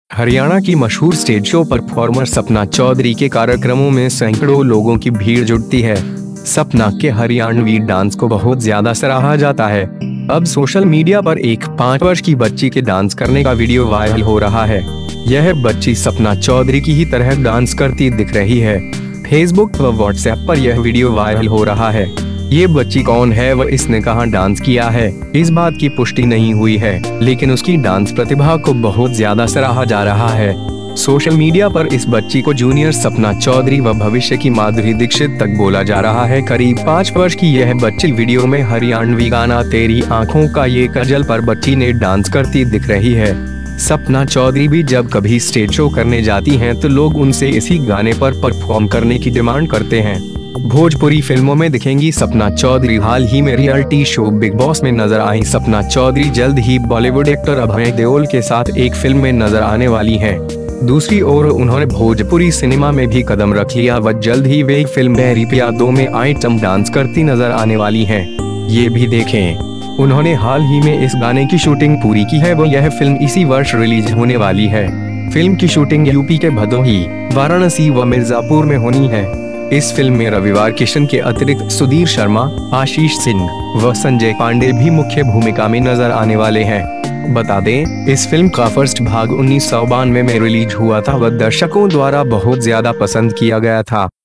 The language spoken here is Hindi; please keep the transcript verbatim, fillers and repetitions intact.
हरियाणा की मशहूर stage show performer Sapna Chaudhary के कार्यक्रमों में सैकड़ों लोगों की भीड़ जुटती है। सपना के हरियाणवी डांस को बहुत ज्यादा सराहा जाता है। अब सोशल मीडिया पर एक पाँच वर्ष की बच्ची के डांस करने का वीडियो वायरल हो रहा है। यह बच्ची सपना चौधरी की ही तरह डांस करती दिख रही है। फेसबुक व व्हाट्सएप पर यह वीडियो वायरल हो रहा है। ये बच्ची कौन है व इसने कहां डांस किया है, इस बात की पुष्टि नहीं हुई है, लेकिन उसकी डांस प्रतिभा को बहुत ज्यादा सराहा जा रहा है। सोशल मीडिया पर इस बच्ची को जूनियर सपना चौधरी व भविष्य की माधुरी दीक्षित तक बोला जा रहा है। करीब पाँच वर्ष की यह बच्ची वीडियो में हरियाणवी गाना तेरी आंखों का ये काजल पर बच्ची ने डांस करती दिख रही है। सपना चौधरी भी जब कभी स्टेज शो करने जाती हैं तो लोग उनसे इसी गाने पर परफॉर्म करने की डिमांड करते हैं। भोजपुरी फिल्मों में दिखेंगी सपना चौधरी। हाल ही में रियलिटी शो बिग बॉस में नजर आई सपना चौधरी जल्द ही बॉलीवुड एक्टर अभय देओल के साथ एक फिल्म में नजर आने वाली हैं। दूसरी ओर उन्होंने भोजपुरी सिनेमा में भी कदम रख लिया व जल्द ही वे फिल्म मेरी पिया दो में आइटम डांस करती नजर आने वाली हैं। ये भी देखें, उन्होंने हाल ही में इस गाने की शूटिंग पूरी की है व यह फिल्म इसी वर्ष रिलीज होने वाली है। फिल्म की शूटिंग यूपी के भदोही, वाराणसी व मिर्जापुर में होनी है। इस फिल्म में रविवार किशन के अतिरिक्त सुधीर शर्मा, आशीष सिंह व संजय पांडे भी मुख्य भूमिका में नजर आने वाले हैं। बता दें, इस फिल्म का फर्स्ट भाग उन्नीस सौ बानवे में रिलीज हुआ था व दर्शकों द्वारा बहुत ज्यादा पसंद किया गया था।